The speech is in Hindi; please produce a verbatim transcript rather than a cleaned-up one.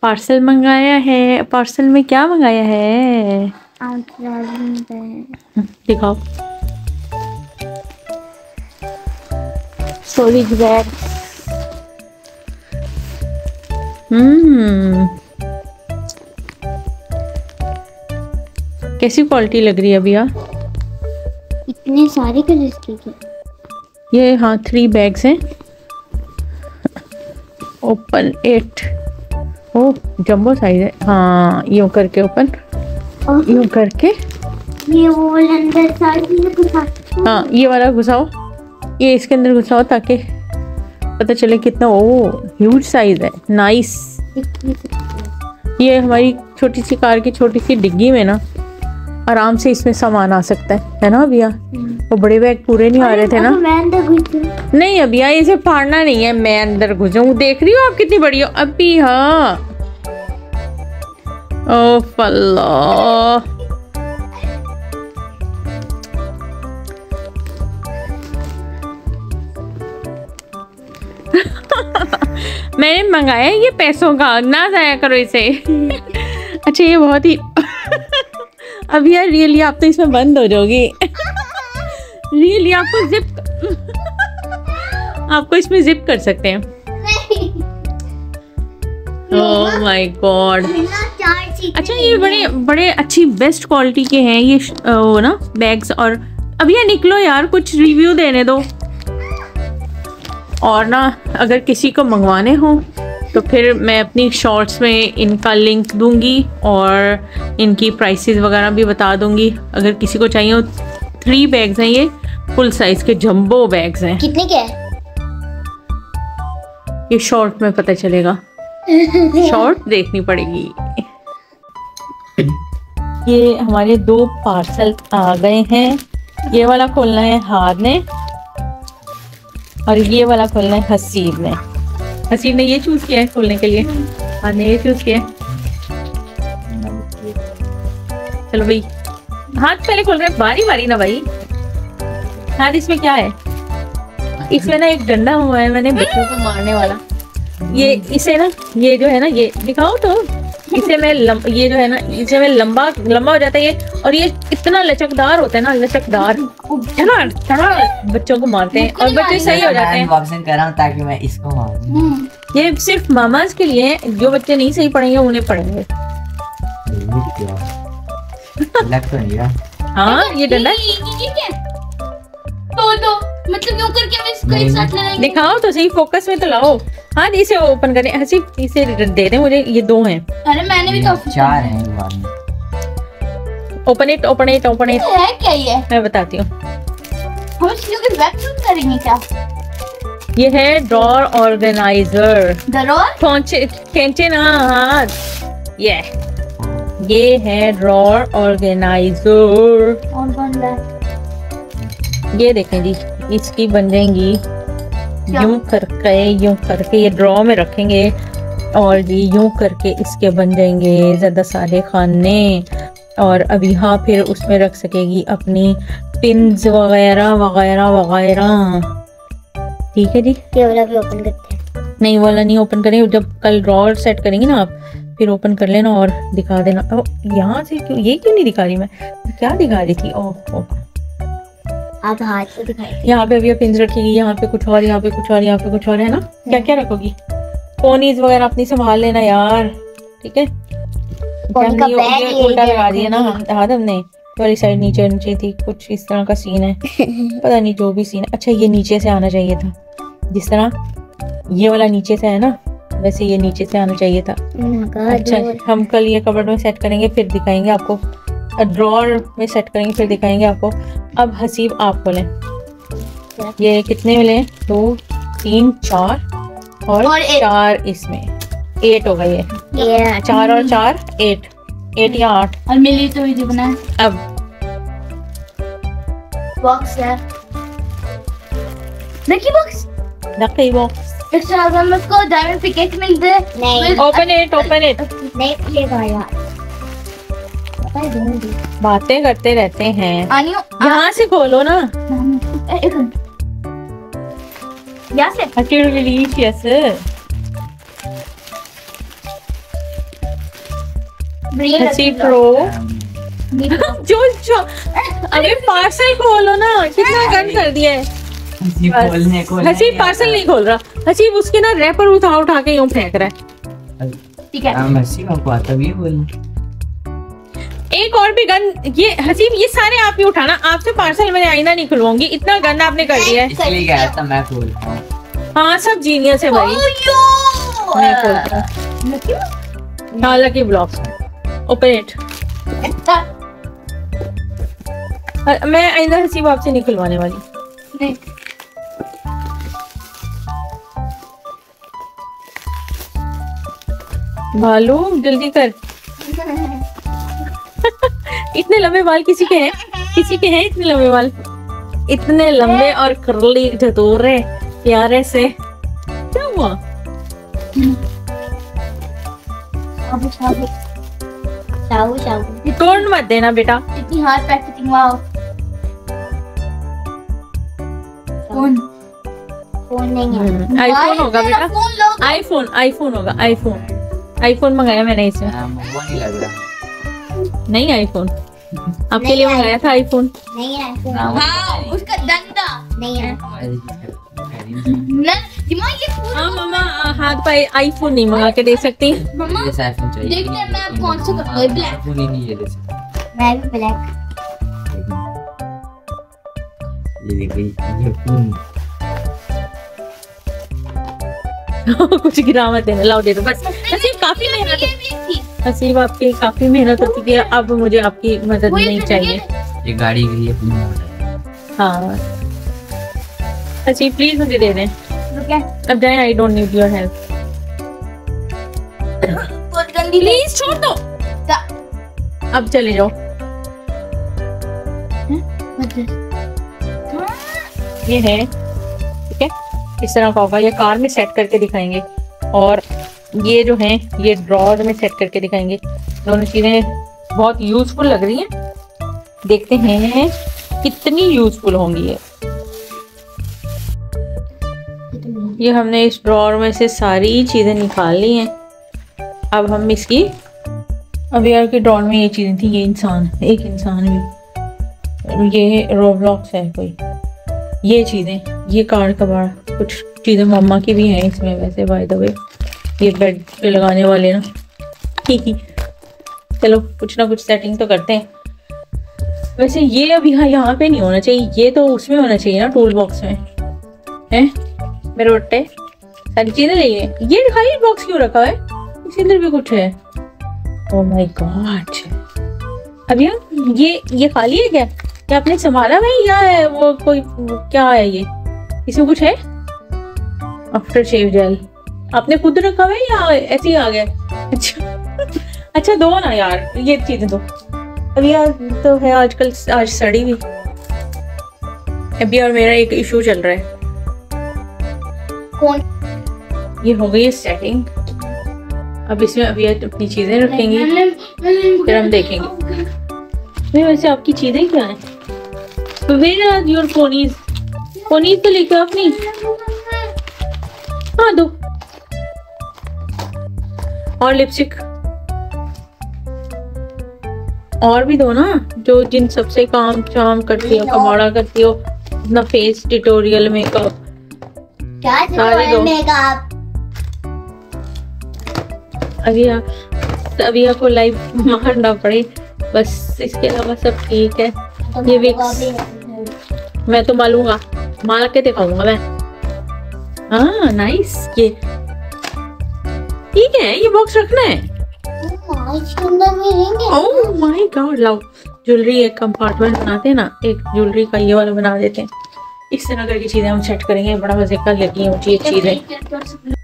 पार्सल मंगाया है। पार्सल में क्या मंगाया है? दिखाओ। Storage bag. हम्म कैसी क्वालिटी लग रही है अभी? इतने सारे कलर्स की क्या? ये हाँ थ्री बैग्स हैं। Open it. Oh jumbo size है। हाँ यूं करके ओपन, यूं करके ये वो वाला अंदर साइड घुसा। हाँ ये वाला घुसाओ, ये इसके अंदर घुसाओ ताकि पता चले कितना। ओ ह्यूज साइज है। नाइस। ये हमारी छोटी सी कार की छोटी सी डिग्गी में ना आराम से इसमें सामान आ सकता है, है ना भैया? वो बड़े बैग पूरे नहीं आ रहे थे ना। मैं अंदर घुस। नहीं अभी यहाँ इसे फाड़ना नहीं है, मैं अंदर घुसूं। देख रही हो आप कितनी बड़ी हो अभी। हाँ ओ फल्ला। मैंने मंगाया ये पैसों का, ना जाया करो इसे। अच्छा ये बहुत ही अब यार रियली आप तो इसमें बंद हो जाओगी। रियली आपको जिप आपको इसमें जिप कर सकते हैं। Oh my God. अच्छा ये बड़े बड़े अच्छी बेस्ट क्वालिटी के हैं ये वो ना बैग्स। और अब ये निकलो यार कुछ रिव्यू देने दो। और ना अगर किसी को मंगवाने हो तो फिर मैं अपनी शॉर्ट्स में इनका लिंक दूंगी और इनकी प्राइसेस वगैरह भी बता दूंगी। अगर किसी को चाहिए हो। थ्री बैग्स हैं ये, फुल साइज के जंबो बैग्स हैं। कितने के हैं? ये शॉर्ट में पता चलेगा। शॉर्ट देखनी पड़ेगी। ये हमारे दो पार्सल आ गए हैं। ये वाला खोलना है हार ने और ये वाला खोलना है हसीब ने। हसीब ने ये चूज किया है खोलने के लिए, हार ने ये चूज किया है। चलो भाई हाथ पहले खोल रहे हैं, बारी बारी ना भाई। हाथ इसमें क्या है? इसमें ना एक डंडा हुआ है मैंने बच्चों को मारने वाला। ये इसे ना ये जो है ना ये दिखाओ तो इसे मैं लम, ये जो है ना इसे मैं लंबा लंबा हो जाता है ये। और ये इतना लचकदार होता है ना, लचकदार चला चला बच्चों को मारते हैं और बच्चे सही हो जाते हैं। बॉक्सिंग कर रहा हूं ताकि मैं इसको मारूं। ये सिर्फ मामाज के लिए, जो बच्चे नहीं सही पढ़ेंगे उन्हें पढ़ेंगे। लग तो नहीं रहा। हाँ ये डंडा तो तो मतलब यूं करके हम इसको एक साथ लगाएंगे। दिखाओ तो सही, फोकस में तो लाओ। हाँ इसे ओपन करें। हसी इसे दे दें मुझे, ये दो हैं। अरे मैंने भी तो चार हैं एक बार में। Open it open it open it. है क्या ये? मैं बताती हूँ। हम इसको वैक्यूम करेंगे क्या? ये है ड्रॉर ऑर्गेनाइजर। ड्रॉर पहुंचे खींचे ना हाथ। ये ये है ड्रॉर ऑर्गेनाइजर। और बन रहा है। ये देखें जी, इसकी बन जाएंगी यूं करके यूं करके ये ड्रॉ में रखेंगे और जी यूं करके इसके बन जाएंगे ज्यादा सारे खाने। और अब यहाँ फिर उसमें रख सकेगी अपनी पिन्स वगैरह वगैरह वगैरह। ठीक है जी। ये वाला भी ओपन करते हैं। नहीं वाला नहीं ओपन करेंगे, जब कल ड्रॉर सेट करेंगे ना आप फिर ओपन कर लेना और दिखा देना। ओ, यहाँ से क्यों ये क्यों नहीं दिखा रही? मैं क्या दिखा रही थी? ओह ओह आप हाथ से दिखाइए। यहाँ पे अभी पिंस रखेगी, यहाँ पे कुछ और, यहाँ पे कुछ और, यहाँ पे कुछ और, है ना? क्या क्या रखोगी? पोनीज वगैरह अपनी संभाल लेना यार, ठीक है? उल्टा लगा दिया ना हाथ हमने, वाली साइड नीचे नीचे थी, कुछ इस तरह का सीन है। पता नहीं जो भी सीन है। अच्छा ये नीचे से आना चाहिए था, जिस तरह ये वाला नीचे से है ना वैसे ये नीचे से आना चाहिए था। अच्छा हम कल ये कबर्ड में सेट करेंगे फिर दिखाएंगे आपको, ड्रॉर में सेट करेंगे फिर दिखाएंगे आपको। अब हसीब आप बोलें ये कितने मिले? दो तीन चार और, और चार, इसमें एट हो गए। ये चार और चार एट, एट या आठ। और मिली तो ये बना अब बॉक्स है, देखिए बॉक्स देखिए बॉक्स। एक्स्ट्रा अगर उसको डायमंड पिकेट मिलते हैं। नहीं ओपन इट ओपन इट। नहीं खुलेगा यार, बातें करते रहते हैं। यहाँ से खोलो ना, यहाँ से। डिलीशियस। हसी प्रो जो जो अरे पार्सल खोलो ना, कितना गंद कर दिया है। हसीब खोलने को हसीब पार्सल नहीं खोल रहा, हसीब उसके ना रैपर उठा उठा के यूं फेंक रहा है। ठीक है। हम हसीब हमको आता भी बोल। एक और भी गंद, ये हसीब ये सारे आप ही उठाना, आपसे पार्सल मैंने आईना नहीं खुलवाऊंगी, इतना गंदा आपने कर दिया है। इसलिए क्या था मैं खोलता हूँ। हाँ सब जीनियस है भाई। नहीं खोलता। हाँ लकी ब्लॉक्स ओपन इट। मैं आइंदा हसीब आपसे नहीं खुलवाने वाली। नहीं। भालू जल्दी कर। इतने लंबे बाल किसी के हैं? किसी के हैं इतने लंबे बाल? इतने लंबे और कर्ली धतूरे प्यारे से, क्या हुआ? शाबू शाबू शाबू शाबू तोड़ मत देना बेटा। इतनी hard packaging. Wow phone phone नहीं है। आईफोन होगा बेटा, फोन लो। आईफोन आईफोन होगा, आईफोन आईफोन मंगाया मैंने इसे। वो नहीं लग रहा। नहीं आईफोन आपके नहीं लिए मंगाया था आईफोन। नहीं है फोन। हाँ, हाँ उसका डंडा नहीं है ना दिमाग। ये फोन हाँ मामा हाथ पाए आईफोन नहीं मंगा के दे सकती। मम्मा ये आईफोन चाहिए। देखते हैं मैं अब कौन सा करूँ। ब्लैक आईफोन ही नहीं है जैसे। मैं भी ब्लैक। ये देखिए ये फोन कुछ गिरा मत देना, लाओ दे दो बस। हसीब काफी मेहनत ये भी थी। हसीब आपकी काफी मेहनत हो चुकी है, अब मुझे आपकी मदद वो ये नहीं तो चाहिए। ये गाड़ी के लिए फोन हो रहा है। हाँ हसीब प्लीज मुझे दे दें। तो क्या अब जाए, I don't need your help. बहुत गंदी प्लीज छोड़ दो, ता- अब चले जाओ। ये है ठीक है, इस तरह का होगा। ये कार में सेट करके दिखाएंगे और ये जो है ये ड्रॉर में सेट करके दिखाएंगे। दोनों चीजें बहुत यूजफुल लग रही हैं, देखते हैं कितनी यूजफुल होंगी ये। ये हमने इस ड्रॉर में से सारी चीजें निकाल ली हैं। अब हम इसकी, अब यार की ड्रॉर में ये चीजें थी, ये इंसान, एक इंसान भी, ये रोब्लॉक्स है कोई, ये चीजें, ये कार्ड कबाड़, कुछ चीजें मम्मा की भी हैं इसमें वैसे बाय द वे। ये बेड पे लगाने वाले ना चलो कुछ ना कुछ सेटिंग तो करते हैं। वैसे ये अभी यहाँ यहाँ पे नहीं होना चाहिए, ये तो उसमें होना चाहिए ना टूल बॉक्स में। हैं मेरे बट्टे सारी चीजें ले लिए। ये खाली बॉक्स क्यों रखा है? इसके अंदर भी कुछ है। Oh my God. अब यार ये ये खाली है क्या? क्या आपने संभाला भाई या है वो कोई वो क्या है ये? इसमें कुछ है? आफ्टर शेव जेल आपने खुद रखा है या ऐसे ही आ गया? अच्छा अच्छा दो ना यार, ये चीजें दो। अभी यार तो है आजकल, आज सड़ी भी। अभी और मेरा एक इशू चल रहा है। कौन? ये हो गई है सेटिंग। अब इसमें अभी अपनी चीजें रखेंगी, फिर हम देखेंगे। नहीं वैसे आपकी चीजें क्या है? Where are your ponies? Ponies तो लेके आओ अपनी। हाँ दो। और लिपस्टिक और भी दो ना, जो जिन सबसे काम शाम करती हो, कमाड़ा करती हो, अपना फेस ट्यूटोरियल मेकअप क्या सारे दो। मेकअप? अभी आप अभी आपको लाइव मारना पड़े बस, इसके अलावा सब ठीक है। ये विक्स मैं तो मालूंगा, मार के दिखाऊंगा मैं। हाँ नाइस, ये ठीक है, ये बॉक्स रखना है। ओह माय गॉड, लाओ ज्वेलरी एक कंपार्टमेंट बनाते हैं ना, एक ज्वेलरी का ये वाला बना देते हैं। इस तरह करके चीजें हम सेट करेंगे, बड़ा मजे का लगी मुझे ये चीजें।